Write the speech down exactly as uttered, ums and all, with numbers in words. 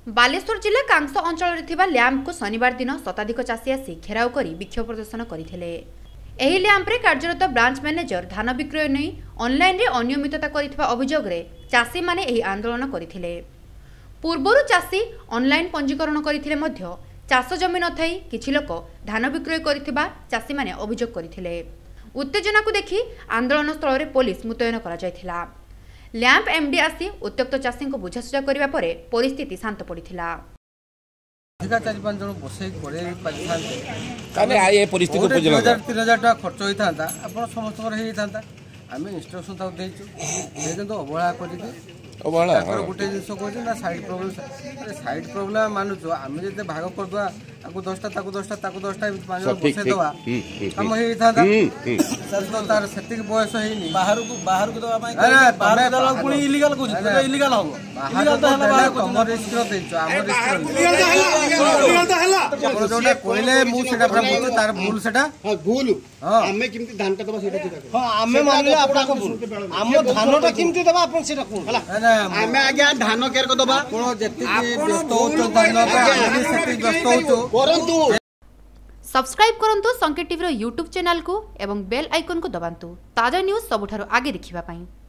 बालेश्वर जिला कांस अंचल लैंप को शनिवार दिन शताधिक चाषी आसी घेराव कर विक्षोभ प्रदर्शन करते। एही लैंप रे कार्यरत ब्रांच मैनेजर धान विक्रय नहीं ऑनलाइन रे अनियमितता करिथिबा अभियोग रे चाषी माने एही आंदोलन करथिले। पूर्वरु चाषी ऑनलाइन पंजीकरण करथिले मध्य चाष जमी न थाई किछि लोक धान विक्रय करथिबा चाषी माने अभियोग करथिले। उत्तेजना को देखि आंदोलन स्थल रे पुलिस मुतयन करा जायथिला। लैंप एमडी आसी उत्त्यक्त चाषी को बुझासुझा करबा परे परिस्थिति शांत पड़िथिला। चार पांच जन बसई परिस्थिति तीन हजार टाका खर्च होता आप समस्त आम इन्स्ट्रक्शन देखो अवहेला कर गोटे जिन कहना साइड प्रोब्लेम साइड प्रोब्लेम मानुच आम जो भाग करदे दसटा दसटा दसटा पांच जन बसईदवा कम होता तार से बयस है बाहर को बाहर को कहले मुझे तार भूल से भूल आम केमती धान टा दबा आम मानले आम धानटा केमती दबा आपन सेटा कोन आमे आज्ञा धान केर को दबा कोन जति व्यस्त होतो धान पे सेति व्यस्त होतो परंतु सब्सक्राइब करंतु संकेत टीवी रो यूट्यूब चैनल को एवं बेल आइकन को दबांतु ताजा न्यूज़ सबुठारो आगे देखिबा पई।